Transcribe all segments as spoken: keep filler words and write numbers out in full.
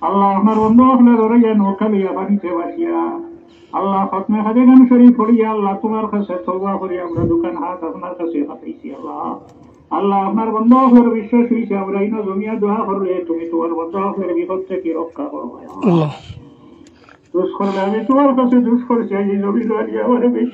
আল্লাহ আপনার বন্ধু আপনার ধরাইয়া নৌকা লইয়া পানিতে বাসিয়া আল্লাহ খতমে হাজে গান শরীফ পড়িয়া আল্লাহ তোমার কাছে তওবা করি আমরা দোকান হাত আপনার কাছে হাতাইছি আল্লাহ আল্লাহ আপনার বন্ধু আপনার বিশ্বাস হইছে আমরা ইনো জমিয়া দোয়া করলে তুমি তোমার বন্ধু আপনার বিপদ থেকে রক্ষা করো আল্লাহ দুষ করলে আমি তোমার কাছে দুষ করছি এই জমি দোয়ারিয়া আমার বেশি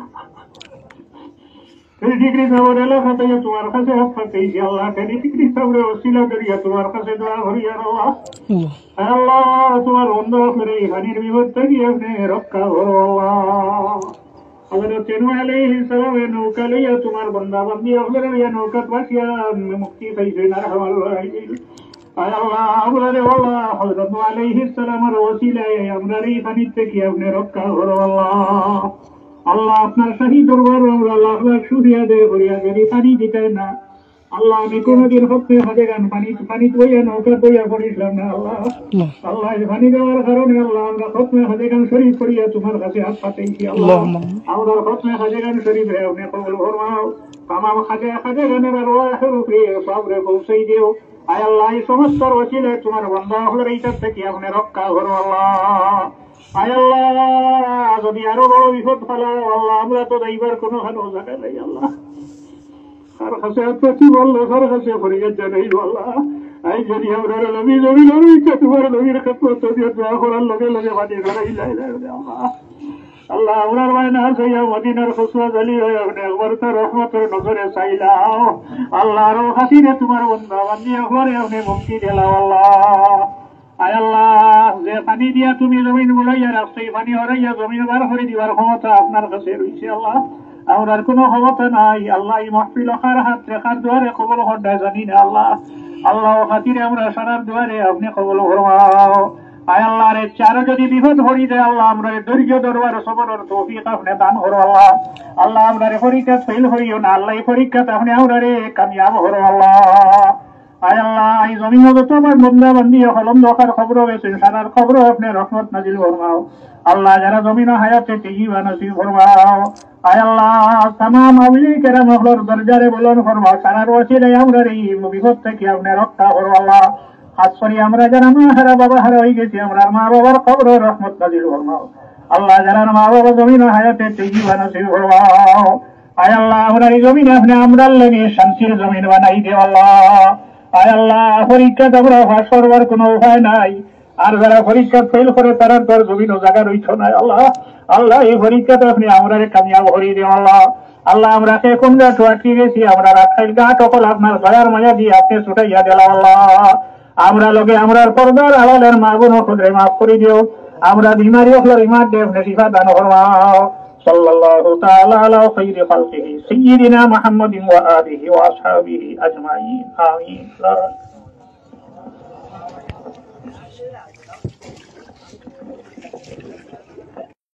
ডিগ্রি সাবর এলাকা থেকে তোমার কাছে হাত পাতেছি আল্লাহ কেনি ডিগ্রি সাবরে ওসিলা করিয়া তোমার কাছে দোয়া করি আল্লাহ আল্লাহ তোমার বন্ধু আপনার এই হানির বিপদ থেকে আপনি রক্ষা করো আল্লাহ হযরত নূহ আলাইহিস সালামের নৌকা লইয়া তোমার বান্দা বান্দি আপনারা লইয়া নৌকা বাসিয়া মুক্তি পাইছে না আল্লাহ আল্লাহ আমরা রে আল্লাহ হযরত নূহ আলাইহিস সালামের ওসিলায় আমরা এই পানি থেকে আপনি রক্ষা করো আল্লাহ আল্লাহ আপনার শাহী দরবার আমরা লাখ লাখ শুকরিয়া আদায় করি যদি পানি দিতেন না আল্লাহ আমি কোনোদিন হতে হাজে গান পানি পানি বইয়া নৌকা বইয়া পড়িছিলাম না আল্লাহ আল্লাহ পানি দেওয়ার কারণে আল্লাহ আমরা খতমে হাজে গান শরীফ পড়িয়া তোমার কাছে হাত পাতেছি আল্লাহ আমরা খতমে হাজে গান শরীফ আপনি কবুল ফরমাও তামাম হাজে হাজে গানের আরওয়াহের উপরে সবরে পৌঁছাই দিও আয় আল্লাহ এই সমস্ত ওসিলায় তোমার বান্দা হলের এইটার থেকে আপনি রক্ষা করো আল্লাহ আয় আল্লাহ যদি আরো বড় বিপদ ফেলাও আল্লাহ আমরা তো এইবার কোনো ভালো জায়গা নেই আল্লাহ আর কাছে কি বললো কার কাছে ফরিয়াদ জানাই আল্লাহ এই যদি আমরা নবী নবী নবী তোমার নবীর খেদমত দিয়ে দোয়া করার লগে লগে বাড়ি ধরাই আল্লাহ আল্লাহ আমরার বায়না সাইয়া মদিনার খুশবা জালি হয়ে আপনি একবার তো রহমতের নজরে চাইলাও আল্লাহ আরো খাতিরে তোমার বন্ধা বান্দি একবারে আপনি মুক্তি দিলাও আল্লাহ আয় আল্লাহ যে পানি দিয়া তুমি জমিন বুলাইয়া রাখছো এই পানি হরাইয়া জমিন বার করে দিবার ক্ষমতা আপনার কাছে রয়েছে আল্লাহ আমরার কোনো ক্ষমতা নাই আল্লাহ এই মাহফিল খার হাত রেখার দুয়ারে কবল হড্ডায় জানি না আল্লাহ আল্লাহ খাতিরে আমরা সারার দুয়ারে আপনি কবল ফরমাও আয় আল্লাহ রে চার যদি বিপদ হরি দেয় আল্লাহ আমরা ধৈর্য দরবার সবরের তৌফিক আপনি দান করো আল্লাহ আল্লাহ আমরা রে পরীক্ষা ফেল হইও না আল্লাহ এই পরীক্ষাতে আপনি আমরা রে কামিয়াব করো আল্লাহ আয় আল্লাহ এই জমিন যত আমার বন্ধা বান্দি হলম দোকার খবর হয়েছে সারার খবর আপনি রহমত নাজিল ফরমাও আল্লাহ যারা জমিন হায়াতে তেজিবা নসিব ফরমাও আয় আল্লাহ तमाम আউলি কেরাম হলর দরজারে বলন ফরমাও সারার ওসিলায় আমরা এই বিপদ থেকে আপনি রক্ষা করো আল্লাহ খাস করে আমরা যারা মা হারা বাবা হারা হয়ে গেছি আমরা মা বাবার খবর রহমত নাজিল ফরমাও আল্লাহ যারা মা বাবা জমিন হায়াতে তেজিবা নসিব ফরমাও আয় আল্লাহ আমরা এই জমিন আপনি আমরার লাগে শান্তির জমিন বানাই দেও আল্লাহ আয় আল্লাহ পরীক্ষা আমরা ফাঁস করবার কোনো উপায় নাই আর যারা পরীক্ষা ফেল করে তারা তোর জমিন ও জায়গা রইছ না আল্লাহ আল্লাহ এই পরীক্ষাতে আপনি আমরা কামিয়াব হরিয়ে দেও আল্লাহ আল্লাহ আমরা কে কোন গাছ আটকে গেছি আমরা রাখাইল গাছ সকল আপনার দয়ার মায়া দিয়ে আপনি ছুটাইয়া দিলাম আল্লাহ আমরা লোকে আমরার পর্দার আড়ালের মা বোন খুদরে মাফ করে দিও আমরা বিমারি হলো ইমাদ দেব নসিফা দান ফরমাও সাল্লাল্লাহু তাআলা আলা খায়রি খালকিহি সাইয়্যিদিনা মুহাম্মাদিন ওয়া আলিহি ওয়া আসহাবিহি আজমাইন আমিন।